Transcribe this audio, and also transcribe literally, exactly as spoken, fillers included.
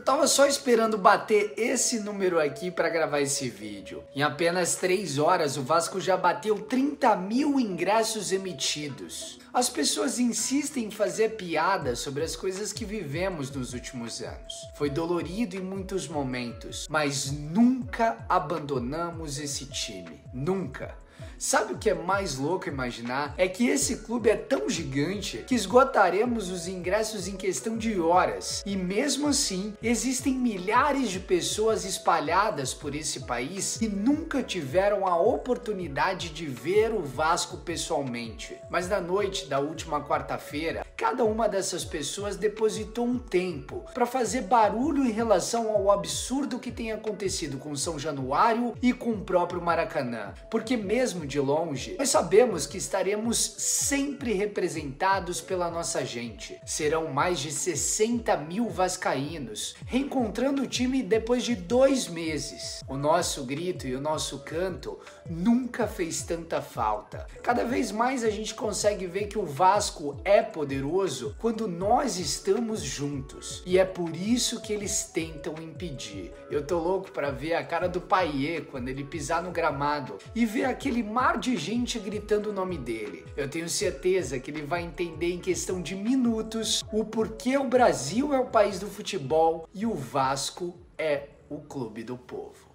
tava só esperando bater esse número aqui para gravar esse vídeo. Em apenas três horas, o Vasco já bateu trinta mil ingressos emitidos. As pessoas insistem em fazer piadas sobre as coisas que vivemos nos últimos anos. Foi dolorido em muitos momentos, mas nunca abandonamos esse time. Nunca. Sabe o que é mais louco imaginar? É que esse clube é tão gigante que esgotaremos os ingressos em questão de horas. E mesmo assim, existem milhares de pessoas espalhadas por esse país que nunca tiveram a oportunidade de ver o Vasco pessoalmente. Mas na noite da última quarta-feira, cada uma dessas pessoas depositou um tempo para fazer barulho em relação ao absurdo que tem acontecido com São Januário e com o próprio Maracanã. Porque mesmo de longe, nós sabemos que estaremos sempre representados pela nossa gente. Serão mais de sessenta mil vascaínos, reencontrando o time depois de dois meses. O nosso grito e o nosso canto nunca fez tanta falta. Cada vez mais a gente consegue ver que o Vasco é poderoso quando nós estamos juntos. E é por isso que eles tentam impedir. Eu tô louco para ver a cara do Payet quando ele pisar no gramado e ver aquele mar de gente gritando o nome dele. Eu tenho certeza que ele vai entender em questão de minutos o porquê o Brasil é o país do futebol e o Vasco é o clube do povo.